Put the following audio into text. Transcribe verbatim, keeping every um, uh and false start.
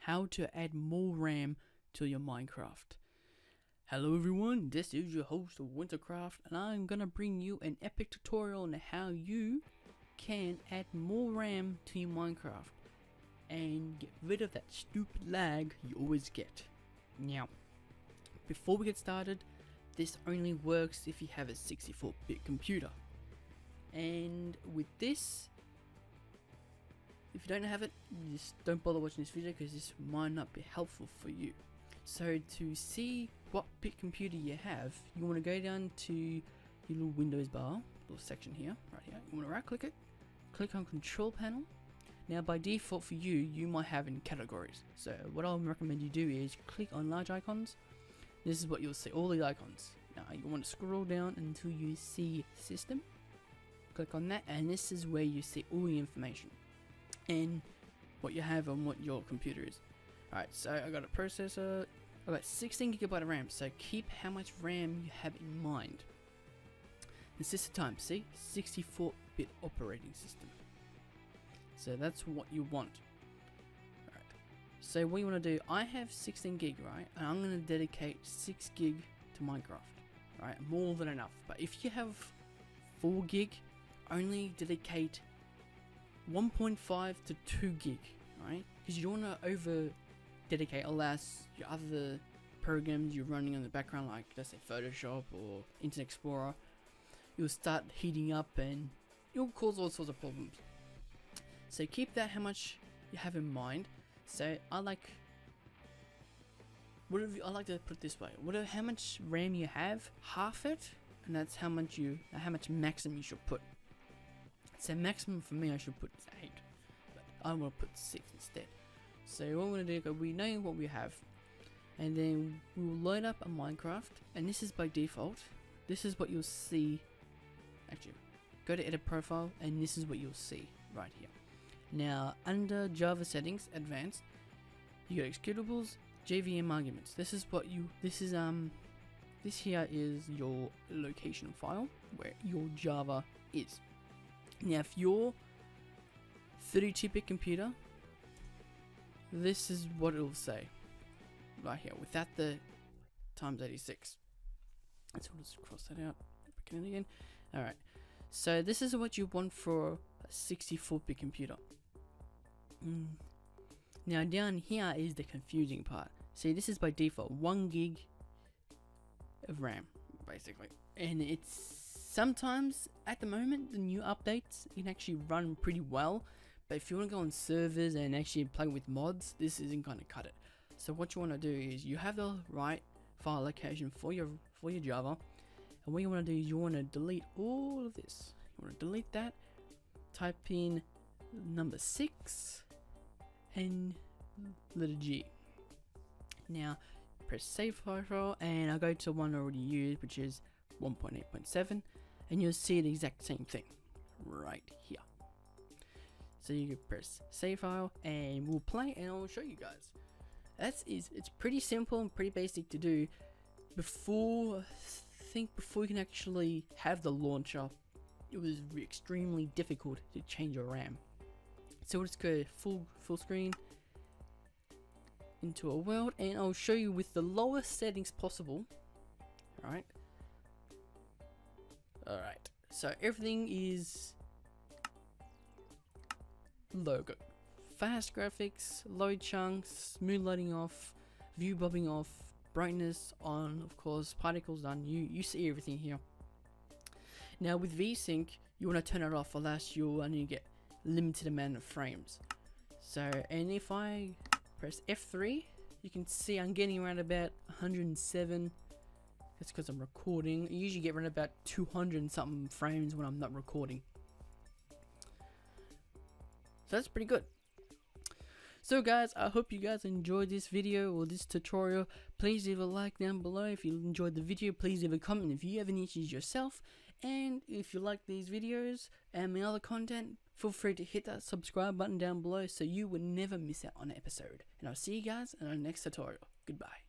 how to add more RAM to your Minecraft. Hello everyone, this is your host of WinterCraft, and I'm gonna bring you an epic tutorial on how you can add more RAM to your Minecraft and get rid of that stupid lag you always get. Now, before we get started, this only works if you have a sixty-four bit computer. And with this, if you don't have it, just don't bother watching this video because this might not be helpful for you. So to see what bit computer you have, you want to go down to your little Windows bar, little section here, right here. You want to right click it, click on Control Panel. Now by default for you, you might have in categories. So what I would recommend you do is click on large icons. This is what you'll see, all the icons. Now you want to scroll down until you see System. Click on that, and this is where you see all the information and what you have on what your computer is. Alright, so I got a processor, I got sixteen gigabyte of RAM, so keep how much RAM you have in mind. And system type, see, sixty-four bit operating system. So that's what you want. Alright, so what you want to do, I have sixteen gig, right, and I'm going to dedicate six gig to Minecraft. Right, more than enough. But if you have four gig, only dedicate one point five to two gig, right? Because you don't want to over dedicate, alas, your other programs you're running in the background, like let's say Photoshop or Internet Explorer, you'll start heating up and you'll cause all sorts of problems. So keep that how much you have in mind. So I like, whatever, I like to put it this way: whatever, how much RAM you have, half it, and that's how much you, how much maximum you should put. So maximum for me, I should put eight, but I want to put six instead. So what we're going to do, we know what we have, and then we will load up a Minecraft, and this is by default. This is what you'll see. Actually, go to edit profile, and this is what you'll see right here. Now under Java settings, advanced, you got executables, J V M arguments. This is what you, this is um, this here is your location file where your Java is. Now if you're thirty-two bit computer, this is what it will say right here without the times eighty-six. Let's just cross that out, begin again. Alright, so this is what you want for a sixty-four bit computer. Mm. Now down here is the confusing part. See, this is by default one gig of RAM basically, and it's sometimes at the moment the new updates can actually run pretty well, but if you want to go on servers and actually play with mods, this isn't going to cut it. So what you want to do is you have the right file location for your for your Java, and what you want to do is you want to delete all of this. You want to delete that, type in number six and letter G. Now press save file, and I'll go to one I already used, which is one point eight point seven, and you'll see the exact same thing right here. So you can press save file, and we'll play, and I'll show you guys. That's is it's pretty simple and pretty basic to do. Before, I think before you can actually have the launcher, it was extremely difficult to change your RAM. So we'll just go full full screen into a world, and I'll show you with the lowest settings possible. Alright. Alright. So everything is low. Go. Fast graphics, low chunks, smooth loading off, view bobbing off, brightness on, of course, particles on. You you see everything here. Now with VSync, you want to turn it off, unless you'll only get limited amount of frames. So, and if I press F three, you can see I'm getting around about one hundred seven. That's because I'm recording. I usually get around about two hundred and something frames when I'm not recording. So that's pretty good. So guys, I hope you guys enjoyed this video or this tutorial. Please leave a like down below if you enjoyed the video. Please leave a comment if you have any issues yourself. And if you like these videos and my other content, feel free to hit that subscribe button down below so you would never miss out on an episode. And I'll see you guys in our next tutorial. Goodbye.